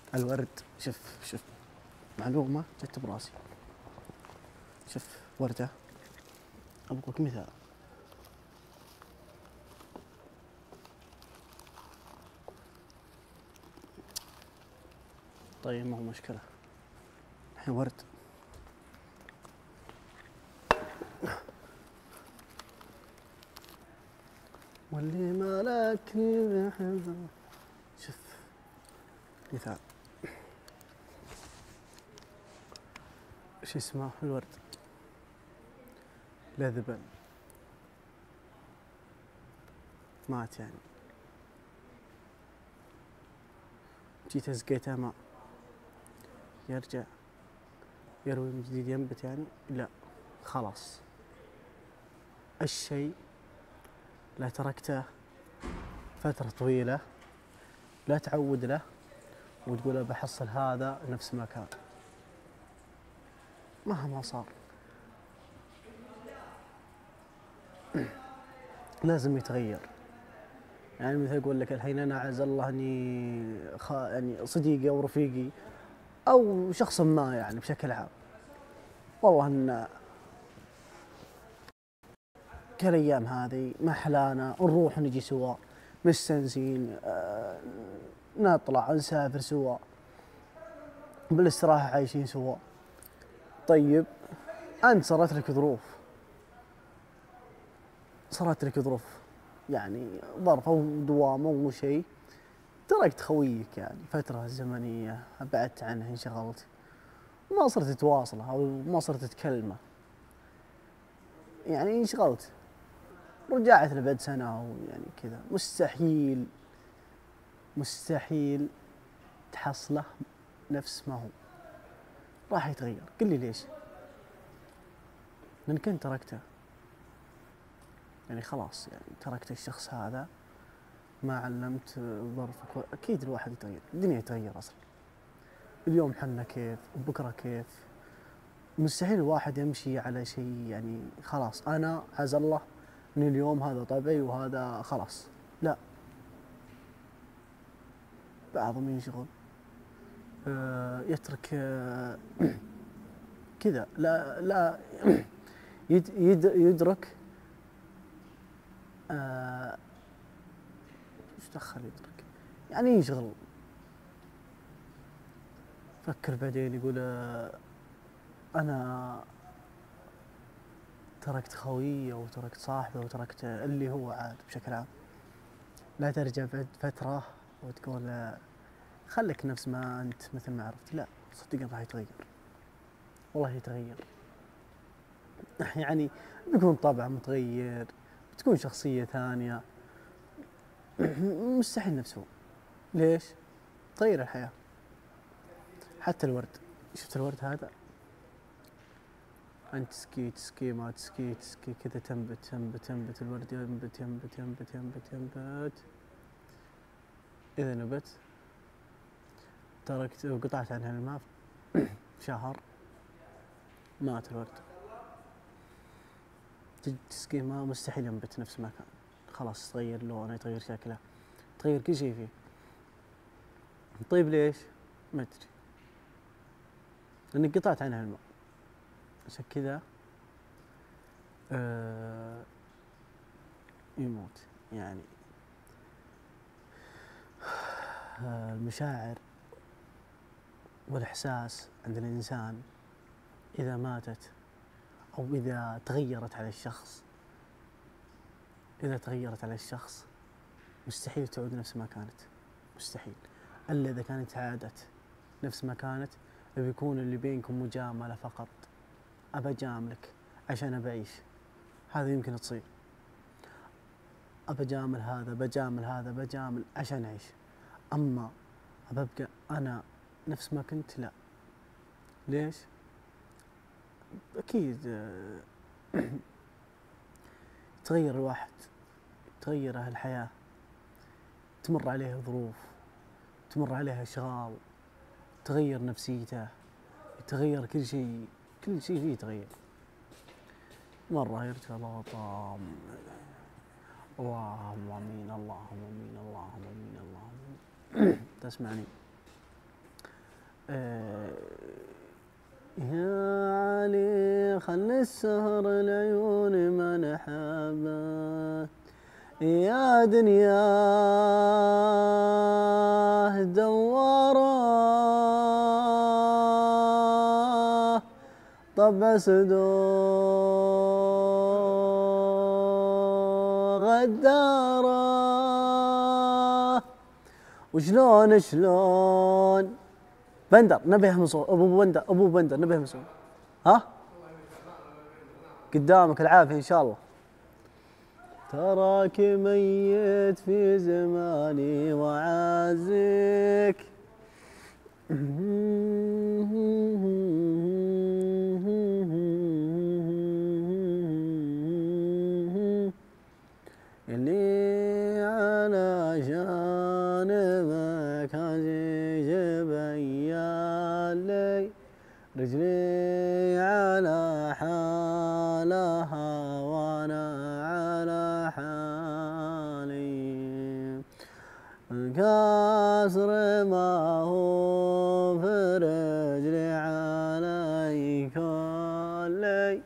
الورد. شوف معلومة جت براسي. شوف وردة، أبغاك مثال. طيب ما هو مشكلة، الحين ورد واللي ما لك يحب. شوف مثال، ايش اسمه الورد؟ لذبل، مات يعني. جيت اسقيته ماء، يرجع يروي من جديد ينبت يعني؟ لا، خلاص. الشيء لا تركته فترة طويلة، لا تعود له وتقول بحصل هذا نفس ما كان، مهما صار لازم يتغير. يعني مثل أقول لك الحين أنا عز الله أني يعني صديقي أو رفيقي أو شخص ما يعني بشكل عام، والله أن كالأيام هذه ما أحلانا نروح ونجي سوا، مستانسين، نطلع نسافر سوا، بالاستراحة عايشين سوا. طيب أنت صارت لك ظروف يعني ظرف أو دوام أو شيء، تركت خويك يعني فترة زمنية، بعدت عنه، انشغلت، ما صرت تواصله أو ما صرت تكلمه، يعني انشغلت، رجعت له بعد سنة أو يعني كذا، مستحيل تحصله نفس ما هو، راح يتغير. قل لي ليش؟ لأنك أنت تركته، يعني خلاص، يعني تركت الشخص هذا، ما علمت ظرفك. أكيد الواحد يتغير، الدنيا تتغير أصلا، اليوم حنا كيف وبكرة كيف. مستحيل الواحد يمشي على شيء يعني خلاص أنا عز الله من اليوم هذا طبعي وهذا خلاص، لا. بعضهم ينشغل، يترك، كذا، لا يدرك، ايش دخل يدرك؟ يعني ينشغل، فكر بعدين يقول أنا تركت خويه وتركت صاحبه وتركت اللي هو عاد بشكل عام. لا ترجع بعد فترة وتقول خليك نفس ما أنت مثل ما عرفت، لا، صدقني راح يتغير، والله يتغير. يعني بيكون طبع متغير، بتكون شخصية ثانية، مستحيل نفسه. ليش؟ تغير الحياة. حتى الورد، شفت الورد هذا؟ أنت تسقي ما تسقي كذا، تنبت الورد، ينبت. إذا نبت تركت وقطعت عنها الماء شهر، مات الورد. تجي تسقيه ماء، مستحيل ينبت نفس ما كان، خلاص تغير لونه، يتغير شكله، تغير كل شيء فيه. طيب ليش؟ ما أدري، لأنك قطعت عنها الماء، عشان كذا يموت يعني. المشاعر والإحساس عند الإنسان إذا ماتت أو إذا تغيرت على الشخص، مستحيل تعود نفس ما كانت، مستحيل. إلا إذا كانت عادت نفس ما كانت، بيكون اللي بينكم مجاملة فقط، أبى أجاملك عشان أبى أعيش، هذا يمكن تصير. أبى أجامل هذا، بجامل عشان أعيش. أما أبقى أنا نفس ما كنت، لا. ليش؟ أكيد تغير الواحد، تغير الحياة، تمر عليه ظروف، تمر عليه أشغال، تغير نفسيته، تغير كل شيء فيه تغير. مرة يرجع لطام، اللهم امين، اللهم امين، اللهم امين، اللهم امين. تسمعني؟ يا علي خل السهر العيون من حبه، يا دنيا دواره طبع صدور غداره. وشلون بندر نبه من صوت ابو بندر نبه من صوت. ها قدامك العافيه ان شاء الله. تراك ميت في زماني وعازك، اللي علشان مكاني بيالي رجلي على حالها وانا على حالي، الكسر ما هو في رجلي علي كلي.